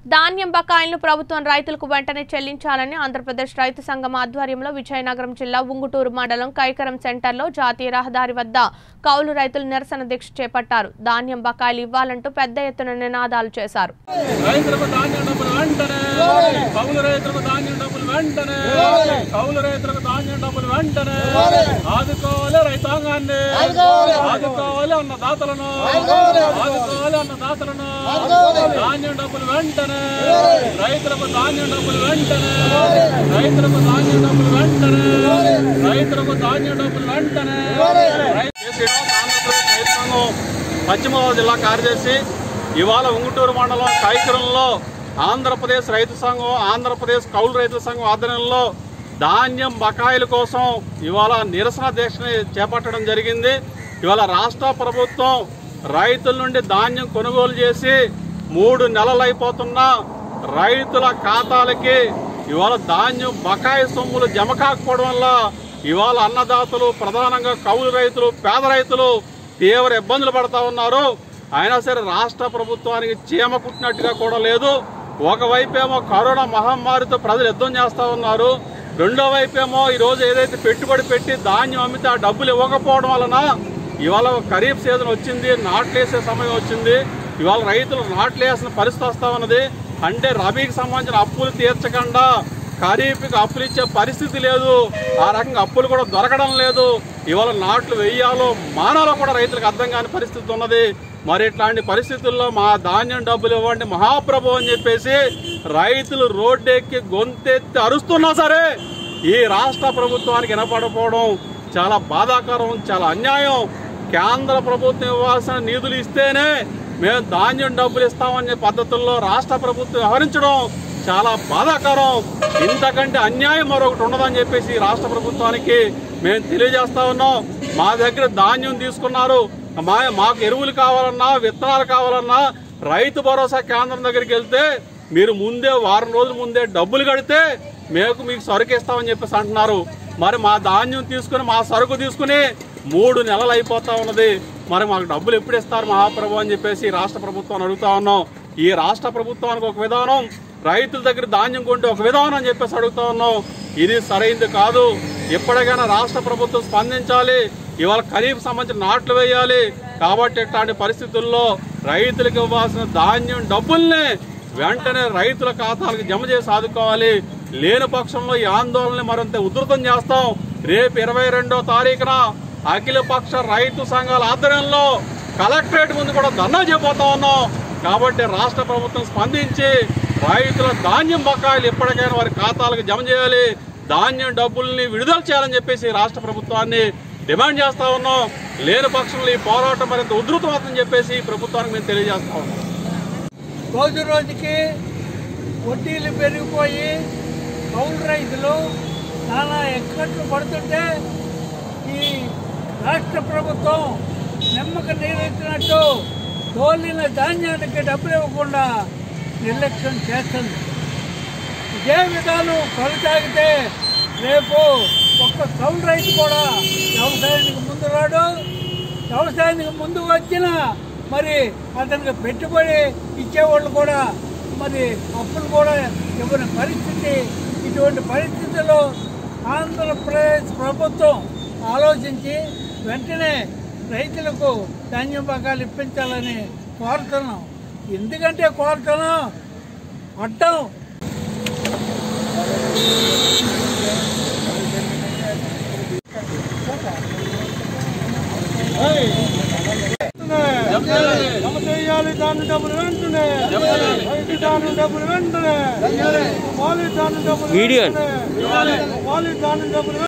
ధాన్యం బకాయిలను ప్రభుత్వం రైతులకు వెంటనే చెల్లించాలని ఆంధ్రప్రదేశ్ రైతు సంఘం ఆధ్వర్యంలో విజయనగరం జిల్లా ఉంగుటూరు మండలం కైకరం సెంటర్లో జాతీయ రహదారి వద్ద కౌలు రైతులు నిరసన దీక్ష చేపట్టారు. ధాన్యం బకాయిలు ఇవ్వాలంటూ పెద్ద ఎత్తున నినాదాలు చేశారు. రైతులకు ధాన్యం డబ్బులు వెంటనే రైతులకు ధాన్యం డబ్బులు వెంటనే రైతులకు ధాన్యం డబ్బులు వెంటనే ఆంధ్రప్రదేశ్ రైతు సంఘం పశ్చిమ గోదావరి జిల్లా కార్యదర్శి ఇవాళ ఉంగుటూరు మండలం కైకరంలో ఆంధ్రప్రదేశ్ రైతు సంఘం ఆంధ్రప్రదేశ్ కౌలు రైతుల సంఘం ఆధ్వర్యంలో ధాన్యం బకాయిల కోసం ఇవాళ నిరసన దీక్షని చేపట్టడం జరిగింది. ఇవాళ రాష్ట్ర ప్రభుత్వం రైతుల నుండి ధాన్యం కొనుగోలు చేసి 3 నెలలు అయిపోతున్నా రైతుల ఖాతాలకి ఇవాళ ధాన్యం బకాయి సొమ్ములు జమ కాకపోవడం వల్ల ఇవాళ అన్నదాతలు ప్రధానంగా కౌలు రైతులు పేద రైతులు తీవ్ర ఇబ్బందులు పడతా ఉన్నారు. అయినా సరే రాష్ట్ర ప్రభుత్వానికి చీమ కుట్టినట్టుగా కూడా లేదు. ఒకవైపేమో కరోనా మహమ్మారితో ప్రజలు యుద్ధం చేస్తూ ఉన్నారు, రెండో వైపేమో ఈరోజు ఏదైతే పెట్టుబడి పెట్టి ధాన్యం అమ్మితే ఆ డబ్బులు ఇవ్వకపోవడం వలన ఇవాళ ఖరీఫ్ సీజన్ వచ్చింది, నాట్లేసే సమయం వచ్చింది. ఇవాళ రైతులు నాట్లేసిన పరిస్థితి వస్తూ ఉన్నది. అంటే రబీకి సంబంధించిన అప్పులు తీర్చకుండా ఖరీఫ్కి అప్పులు ఇచ్చే పరిస్థితి లేదు, ఆ రకంగా అప్పులు కూడా దొరకడం లేదు. ఇవాళ నాట్లు వేయాలో మానాలో కూడా రైతులకు అర్థం కాని పరిస్థితి ఉన్నది. మరి ఇట్లాంటి పరిస్థితుల్లో మా ధాన్యం డబ్బులు ఇవ్వండి మహాప్రభు అని చెప్పేసి రైతులు రోడ్డెక్కి గొంతెత్తి అరుస్తున్నా సరే ఈ రాష్ట్ర ప్రభుత్వానికి వినపడకపోవడం చాలా బాధాకరం, చాలా అన్యాయం. కేంద్ర ప్రభుత్వం ఇవ్వాల్సిన నిధులు ఇస్తేనే మేము ధాన్యం డబ్బులు ఇస్తామనే పద్ధతుల్లో రాష్ట్ర ప్రభుత్వం వ్యవహరించడం చాలా బాధాకరం. ఇంతకంటే అన్యాయం మరొకటి ఉండదని చెప్పేసి రాష్ట్ర ప్రభుత్వానికి మేము తెలియజేస్తా ఉన్నాం. మా దగ్గర ధాన్యం తీసుకున్నారు, మాకు ఎరువులు కావాలన్నా విత్తనాలు కావాలన్నా రైతు భరోసా కేంద్రం దగ్గరికి వెళ్తే మీరు ముందే వారం రోజుల ముందే డబ్బులు కడితే మీకు సరుకు ఇస్తామని చెప్పేసి అంటున్నారు. మరి మా ధాన్యం తీసుకుని మా సరుకు తీసుకుని 3 నెలలు అయిపోతా ఉన్నది. మరి మాకు డబ్బులు ఎప్పుడు ఇస్తారు మహాప్రభు అని చెప్పేసి రాష్ట్ర ప్రభుత్వాన్ని అడుగుతా ఉన్నాం. ఈ రాష్ట్ర ప్రభుత్వానికి ఒక విధానం, రైతుల దగ్గర ధాన్యం కొంటే ఒక విధానం అని చెప్పేసి అడుగుతా ఉన్నాం. ఇది సరైనది కాదు. ఎప్పటికైనా రాష్ట్ర ప్రభుత్వం స్పందించాలి. ఇవాళ ఖరీఫ్ సంబంధించిన నాట్లు వేయాలి. కాబట్టి ఇట్లాంటి పరిస్థితుల్లో రైతులకు ఇవ్వాల్సిన ధాన్యం డబ్బుల్ని వెంటనే రైతుల ఖాతాలకు జమ చేసి ఆదుకోవాలి. లేని పక్షంలో ఈ ఆందోళన మరింత ఉధృతం చేస్తాం. రేపు 22వ తారీఖున అఖిలపక్ష రైతు సంఘాల ఆధ్వర్యంలో కలెక్టరేట్ ముందు కూడా ధర్నా చేయబోతా ఉన్నాం. కాబట్టి రాష్ట్ర ప్రభుత్వం స్పందించి రైతుల ధాన్యం బకాయిలు ఎప్పటికైనా వారి ఖాతాలకు జమ చేయాలి, ధాన్యం డబ్బుల్ని విడుదల చేయాలని చెప్పేసి రాష్ట్ర ప్రభుత్వాన్ని డిమాండ్ చేస్తా ఉన్నాం. లేని పక్షంలో ఈ పోరాటం మరింత ఉధృతమవుతుందని చెప్పేసి ప్రభుత్వానికి మేము తెలియజేస్తా ఉన్నాం. రోజు రోజుకి వడ్డీలు పెరిగిపోయి కౌలు రైతులు నానా ఎక్కట్లు పడుతుంటే ఈ రాష్ట్ర ప్రభుత్వం నిమ్మక నీరెత్తినట్టు తోలిన ధాన్యానికి డబ్బులు ఇవ్వకుండా నిర్లక్ష్యం చేస్తుంది. ఇదే విధానం కొనసాగితే రేపు ఒక్క కౌలు రైతు కూడా వ్యవసాయానికి ముందు రాడు. వ్యవసాయానికి ముందు వచ్చినా మరి అతనికి పెట్టుబడి ఇచ్చేవాళ్ళు కూడా మరి అప్పులు కూడా ఇవ్వని పరిస్థితి. ఇటువంటి పరిస్థితుల్లో ఆంధ్రప్రదేశ్ ప్రభుత్వం ఆలోచించి వెంటనే రైతులకు ధాన్యం బకాయిలు ఇప్పించాలని కోరుతున్నాం. ఎందుకంటే కోరుతున్నాం అడ్డం జమ చేయాలి. దాని డబ్బులు వెంటనే ధాన్యం డబ్బులు వెంటనే ధాన్యం డబ్బులు